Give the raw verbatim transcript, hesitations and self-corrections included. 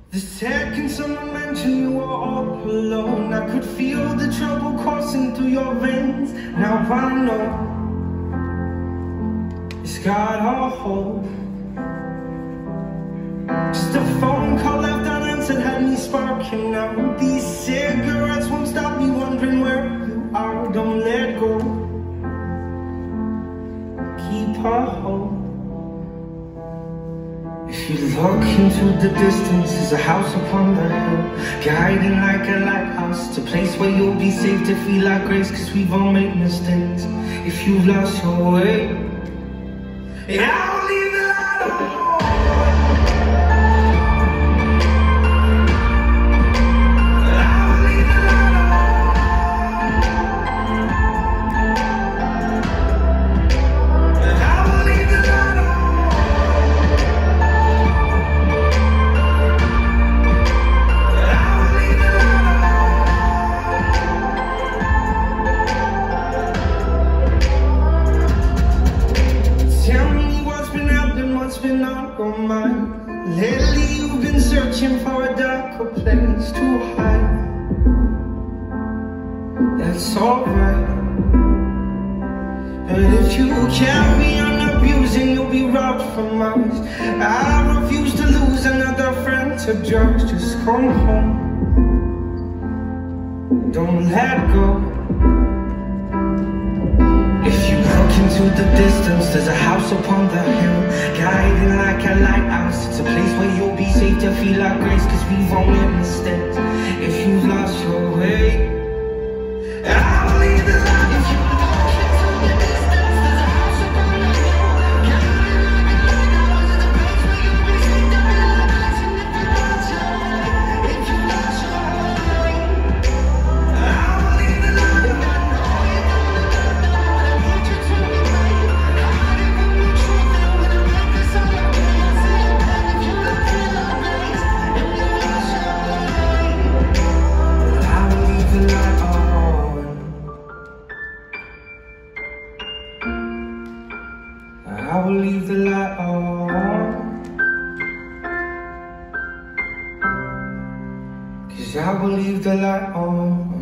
The second someone mentioned you were all alone, I could feel the trouble coursing through your veins. Now I know it's got a hold. Just a phone call left unanswered had me sparking now. These cigarettes won't stop me wondering where you are. Don't let go, keep a hold. If you look into the distance, there's a house upon the hill, guiding like a lighthouse. It's a place where you'll be safe to feel like grace, cause we've all made mistakes. If you've lost your way, and I'll leave the light on. Been on your mind lately? You've been searching for a darker place to hide. That's alright, but if you carry on abusing, you'll be robbed from us. I refuse to lose another friend to drugs. Just come home, don't let go. Into the distance, there's a house upon the hill, guiding like a lighthouse. It's a place where you'll be safe to feel like grace, cause we've all made mistakes. If you've lost your way, I'll leave the light. If you look into the distance, there's a house upon the hill, guiding like a lighthouse. It's a place where you'll be safe to feel like grace, and if you've lost your way, if you've lost your way, I'll leave the light. I will leave the light on, cause I will leave the light on.